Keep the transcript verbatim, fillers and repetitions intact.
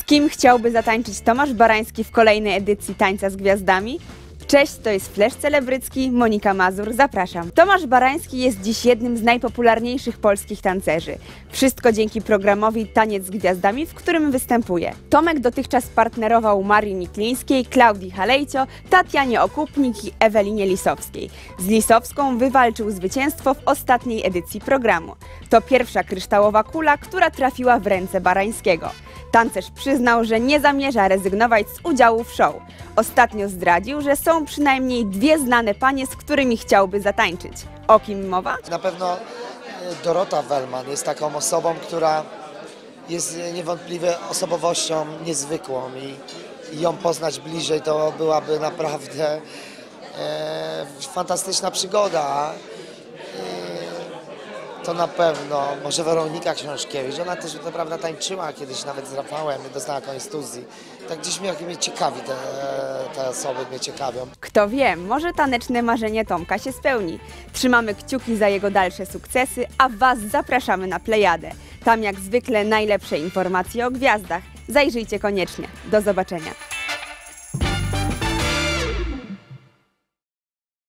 kim chciałby zatańczyć Tomasz Barański w kolejnej edycji Tańca z Gwiazdami? Cześć, to jest Flash Celebrycki, Monika Mazur, zapraszam. Tomasz Barański jest dziś jednym z najpopularniejszych polskich tancerzy. Wszystko dzięki programowi Taniec z Gwiazdami, w którym występuje. Tomek dotychczas partnerował Marii Niklińskiej, Klaudii Halejcio, Tatianie Okupnik i Ewelinie Lisowskiej. Z Lisowską wywalczył zwycięstwo w ostatniej edycji programu. To pierwsza kryształowa kula, która trafiła w ręce Barańskiego. Tancerz przyznał, że nie zamierza rezygnować z udziału w show. Ostatnio zdradził, że są przynajmniej dwie znane panie, z którymi chciałby zatańczyć. O kim mowa? Na pewno Dorota Wellman jest taką osobą, która jest niewątpliwie osobowością niezwykłą i, i ją poznać bliżej to byłaby naprawdę e, fantastyczna przygoda. To na pewno, może Weronika Książkiewicz, ona też to prawda tańczyła kiedyś nawet z Rafałem, dostała kontuzji. Tak gdzieś mnie, mnie ciekawi, te, te osoby mnie ciekawią. Kto wie, może taneczne marzenie Tomka się spełni. Trzymamy kciuki za jego dalsze sukcesy, a Was zapraszamy na Plejadę. Tam jak zwykle najlepsze informacje o gwiazdach. Zajrzyjcie koniecznie. Do zobaczenia.